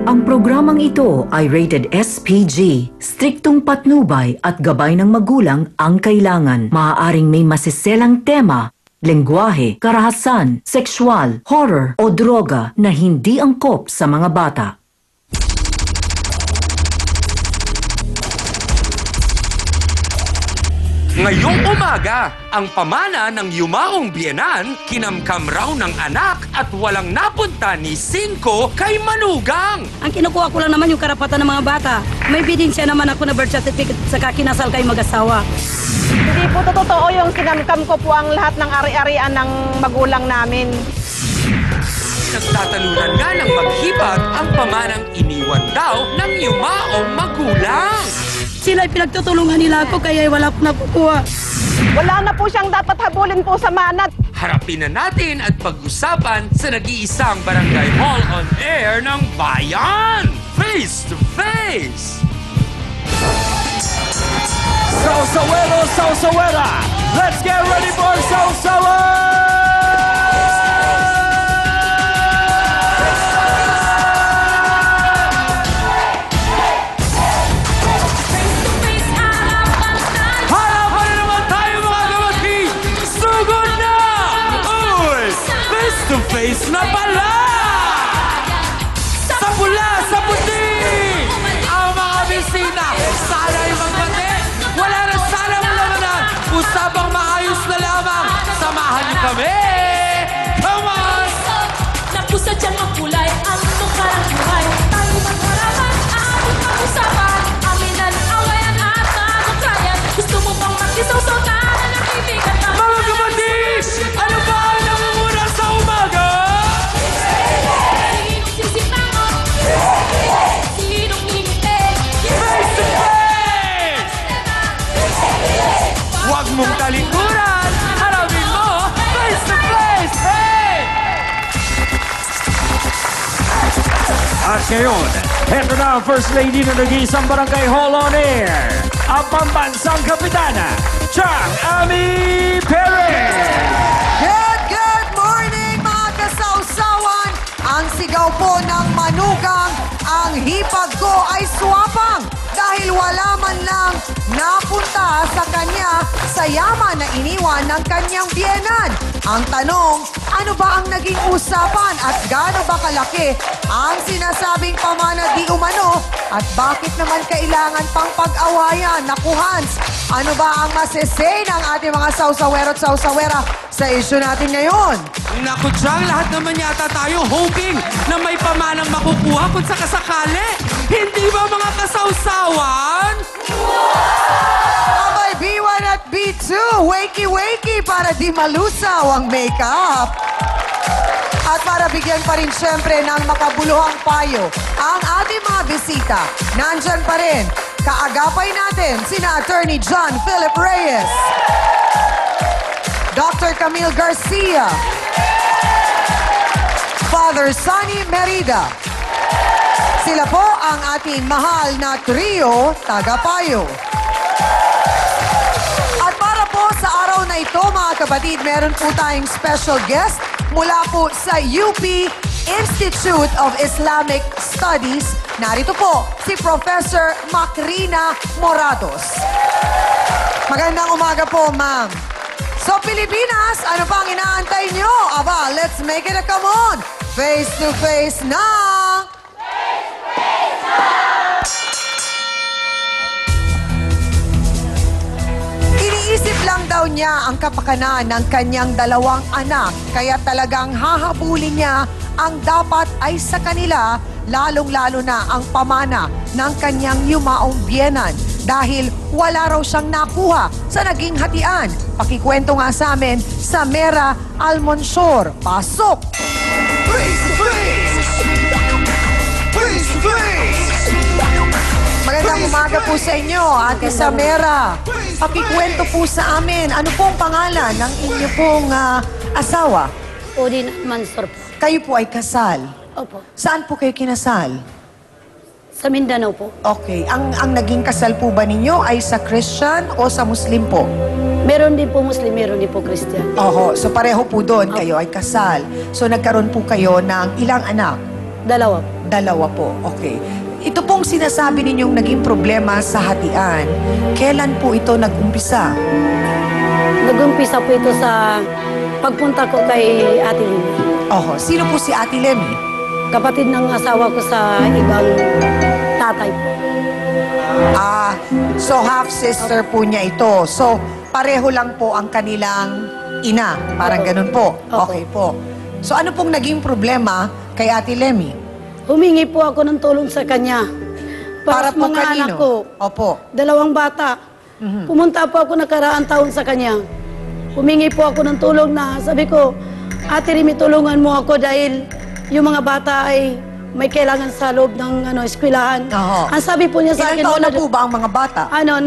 Ang programang ito ay rated SPG. Striktong patnubay at gabay ng magulang ang kailangan. Maaaring may masiselang tema, lengguwahe, karahasan, sexual, horror o droga na hindi angkop sa mga bata. Ngayong umaga, ang pamana ng yumaong biyenan, kinamkam raw ng anak at walang napunta ni Cinco kay Manugang. Ang kinukuha ko lang naman yung karapatan ng mga bata. May ebidensya naman ako na birth certificate sa kinasal kayo mag-asawa. Hindi po totoo yung kinamkam ko po ang lahat ng ari-arian ng magulang namin. Nagtatalunan nga ng maghipag ang pamanang iniwan daw ng yumaong magulang. Sila pinagtutulungan nila ako kaya wala ko nakukuha. Wala na po siyang dapat habulin po sa manat. Harapin na natin at pag-usapan sa nag-iisang Barangay Hall on Air ng Bayan! Face to Face! Sausawero, Sausawera! Let's get ready for Sausawa! Face na pala! Sa pula, sa puti! Ang mga bisita, sana'y magbati! Wala na sana malaman! Usapang maayos na lamang! Samahan niyo kami! Come on! Napusa dyan ang kulay, ang tukarang buhay. Tayo magharapan, aabot ang usapan. Aminan, awayan at magkayan. Gusto mo bang makisaw-saw na nag-ibigan na? Mga kapatid! Ano ba ang namumuna sa umaga? Huwag mong talikuran! Harapin mo! Face to face! Hey! At ngayon, heto na ang First Lady ng nag-iisang Barangay Hall on Air, ang pambansang kapitana, Chang Ami Perez! Good morning mga kasausawan! Ang sigaw po ng manugang, ang hipag ko ay swapang dahil wala man lang napunta sa kanya sa yaman na iniwan ng kanyang biyenan. Ang tanong, ano ba ang naging usapan at gaano ba kalaki ang sinasabing pamana di umano at bakit naman kailangan pang pag-awayan? Naku Hans, ano ba ang masesay ng ating mga sausawero at sausawera sa issue natin ngayon? Naku, Chang, lahat naman yata tayo hoping na may pamanang makukuha kung sakasakali. Hindi ba mga kasawsawan? Abay, B1 at B2, wakey-wakey para di malusaw ang makeup. At para bigyan pa rin syempre ng makabuluhang payo ang ating mga bisita, nandyan pa rin, kaagapay natin sina Attorney John Philip Reyes, Dr. Camille Garcia, Father Sonny Merida. Sila po ang ating mahal na trio, tagapayo. At para po sa araw na ito, mga kapatid, meron po tayong special guest mula po sa UP Institute of Islamic Studies. Narito po si Professor Macrina Morados. Magandang umaga po, ma'am. So, Pilipinas, ano pang inaantay nyo? Aba, let's make it a come on! Face to face na! Iniisip lang daw niya ang kapakanan ng kanyang dalawang anak, kaya talagang hahabulin niya ang dapat ay sa kanila, lalong-lalo na ang pamana ng kanyang yumaong biyenan dahil wala raw siyang nakuha sa naging hatian. Pakikwento nga sa amin sa Mera Almonsor. Pasok! Magandang umaga po sa inyo, Ate Samera. Pakikwento po sa amin, ano pong pangalan ng inyo pong asawa? Odin Mansor po. Kayo po ay kasal. Opo. Saan po kayo kinasal? Sa Mindanao po. Okay. Ang naging kasal po ba ninyo ay sa Christian o sa Muslim po? Meron din po Muslim, meron din po Christian. Oho. So pareho po doon kayo ay kasal. So nagkaroon po kayo ng ilang anak? Dalawa po. Dalawa po, okay. Ito pong sinasabi ninyong naging problema sa hatian. Kailan po ito nag-umpisa? Nag-umpisa po ito sa pagpunta ko kay Ate Lily. Oho, sino po si Ate Lemmy? Kapatid ng asawa ko sa ibang tatay po. So half-sister po niya ito. So, pareho lang po ang kanilang ina. Parang Opo. ganun po. Opo. Okay po. So, ano pong naging problema kay Ate Lemmy? Humingi po ako ng tulong sa kanya. Para, po sa mga anak ko. Opo. 2 bata. Pumunta po ako nakaraang taon sa kanya. Humingi po ako ng tulong na sabi ko, Ate Remy, tulungan mo ako dahil yung mga bata ay may kailangan sa loob ng eskwelahan. Oho. Ang sabi po niya sa Ilang akin, taon na po ba ang mga bata?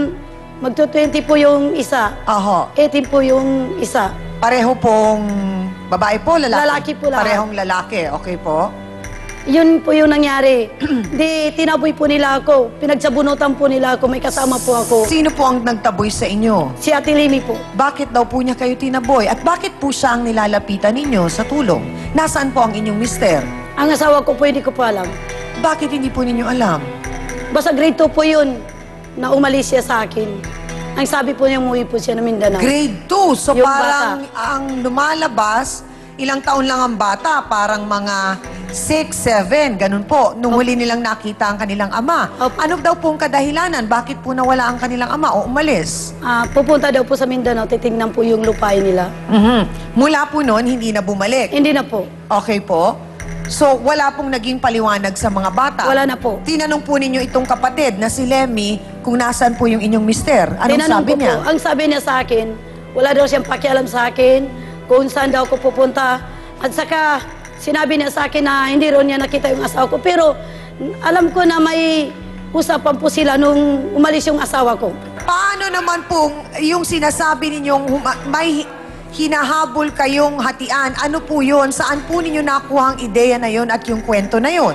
magto-20 po yung isa. Oho. 18 po yung isa. Pareho pong babae po, lalaki? Lalaki po lahat. Parehong lalaki, okay po. Yun po yung nangyari. Di, tinaboy po nila ako. Pinagsabunutan po nila ako. May kasama po ako. Sino po ang nagtaboy sa inyo? Si Ate Lily po. Bakit daw po niya kayo tinaboy? At bakit po siya ang nilalapitan ninyo sa tulong? Nasaan po ang inyong mister? Ang asawa ko po, hindi ko po alam. Bakit hindi po ninyo alam? Basta grade 2 po yun na umalis siya sa akin. Ang sabi po niya, umuwi po siya ng Mindanao. Grade 2. So Yung parang ang lumalabas, ilang taon lang ang bata, parang mga 6, 7, ganun po. Nung huli nilang nakita ang kanilang ama. Opo. Ano daw pong kadahilanan? Bakit po nawala ang kanilang ama o umalis? Pupunta daw po sa Mindanao, titingnan po yung lupain nila. Mula po noon, hindi na bumalik. Hindi na po. Okay po. So, wala pong naging paliwanag sa mga bata. Wala na po. Tinanong po ninyo itong kapatid na si Lemmy kung nasaan po yung inyong mister. Anong Tinanong sabi ko niya? Po, ang sabi niya sa akin, wala daw siyang pakialam sa akin kung saan daw ako pupunta. At saka, sinabi niya sa akin na hindi rin niya nakita yung asawa ko. Pero, alam ko na may usapan po sila nung umalis yung asawa ko. Paano naman pong yung sinasabi ninyong may hinahabol kayong hatian? Ano po yun? Saan po ninyo nakuha ang ideya na yun at yung kwento na yun?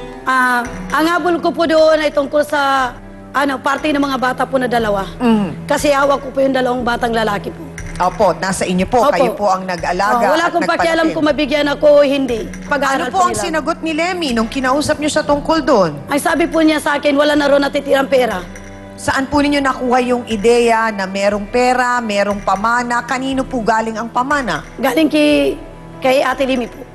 Ang habol ko po doon ay tungkol sa party ng mga bata po na 2. Kasi hawak ko po yung 2 batang lalaki po. Opo, nasa inyo po. Opo. Kayo po ang nag-alaga Wala at akong pakialam nagpalakin. kung mabigyan ako o hindi. Ano Pag-aaral po ang nila. sinagot ni Lemmy nung kinausap niyo siya tungkol doon? Ang sabi po niya sa akin, wala na ron natitirang pera. Saan po ninyo nakuha yung ideya na merong pera, merong pamana? Kanino po galing ang pamana? Galing kay Ate Limy po.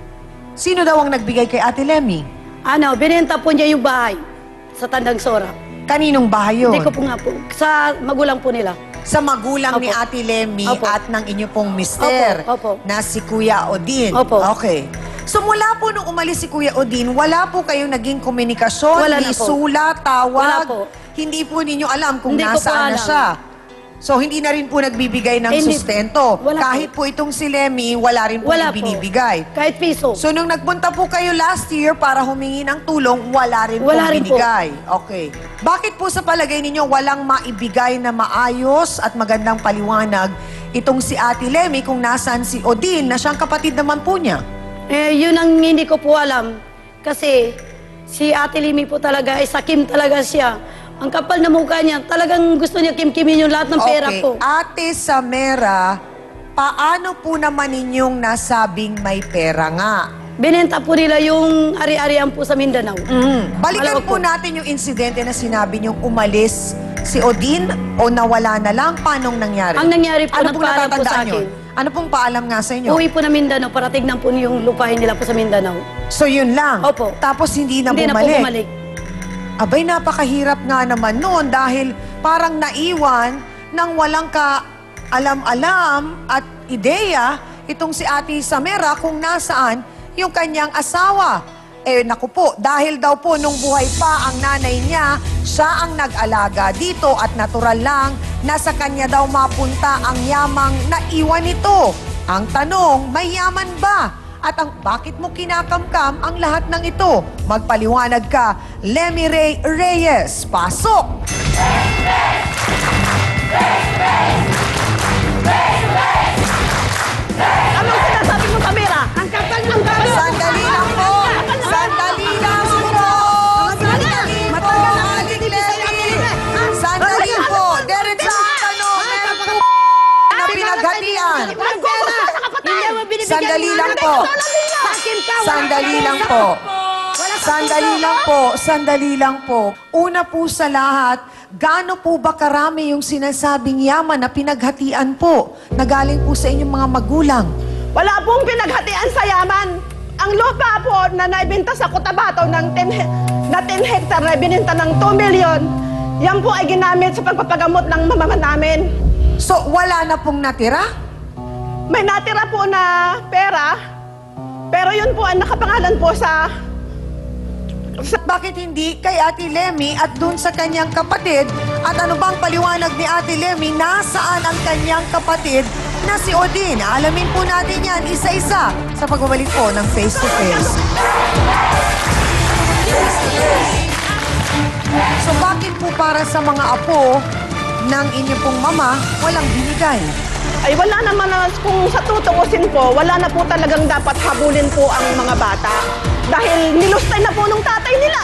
Sino daw ang nagbigay kay Ate Lemmy? Binenta po niya yung bahay sa Tandang Sora. Kaninong bahay yun? Hindi ko po nga po. Sa magulang po nila. Sa magulang Opo. ni Ate Lemmy Opo. at ng inyo pong mister Opo. na si Kuya Odin. Opo. Okay. So mula po nung umalis si Kuya Odin, wala po kayong naging komunikasyon, Wala na ni po. sulat, tawag? Wala po. Hindi po ninyo alam kung Hindi ko po nasaan na alam. siya. So hindi na rin po nagbibigay ng Hindi. sustento. Wala Kahit po itong si Lemmy, wala rin po Wala po. binibigay. Kahit piso. So nung nagpunta po kayo last year para humingi ng tulong, wala rin Wala pong rin po. binigay. Okay. Bakit po sa palagay ninyo walang maibigay na maayos at magandang paliwanag itong si Ate Lemmy kung nasaan si Odin na siyang kapatid naman po niya? Yun ang hindi ko po alam. Kasi si Ate Limy po talaga, ay sakim talaga siya. Ang kapal na mukha niya, talagang gusto niya kimkimin yung lahat ng pera Okay. ko. Ate Samera, paano po naman ninyong nasabing may pera nga? Binenta po nila yung ari-arian po sa Mindanao. Balikan Alam po ko. natin yung insidente na sinabi niyong umalis si Odin o nawala na lang. Paano nangyari? Ang nangyari po, ano pong nagpaalam po natatandaan sa akin. yun? Ano pong paalam nga sa inyo? Uwi po na Mindanao para tignan po yung lupain nila po sa Mindanao. So yun lang? Opo. Tapos hindi na Hindi na po bumalik? bumalik. Abay, napakahirap nga naman noon dahil parang naiwan ng walang ka-alam-alam at ideya itong si Ate Samera kung nasaan yung kanyang asawa. Naku po, dahil daw po nung buhay pa ang nanay niya, siya ang nag-alaga dito at natural lang na sa kanya daw mapunta ang yamang naiwan nito. Ang tanong, may yaman ba? At bakit mo kinakamkam ang lahat ng ito? Magpaliwanag ka, Lemmy Ray Reyes. Pasok! Anong sinasabi mo, Samira? Ang kapal ng gano'n. Sandali lang po! Sandali lang po! Sandali po, Aling Lemmy! Sandali po! Diretso ang tanong! Meron po na pinaghatian. Sandali lang po. Sandali lang po. Sandali lang po. Una po sa lahat, gaano po ba karami yung sinasabing yaman na pinaghatian po na galing po sa inyong mga magulang? Wala pong pinaghatian sa yaman. Ang lupa po na naibenta sa Cotabato ng 10 hectare na bininta ng 2 million, yan po ay ginamit sa pagpapagamot ng mama namin. So, wala na pong natira? May natira po na pera, pero yun po ang nakapangalan po sa... Bakit hindi kay Ate Lemmy at dun sa kanyang kapatid? At ano bang paliwanag ni Ate Lemmy? Nasaan ang kanyang kapatid na si Odin? Alamin po natin yan isa-isa sa pagbabalik po ng Face to Face. So bakit po para sa mga apo ng inyong pong mama walang binigay? Ay wala naman na, kung sa tutuusin po, wala na po talagang dapat habulin po ang mga bata. Dahil nilustay na po nung tatay nila.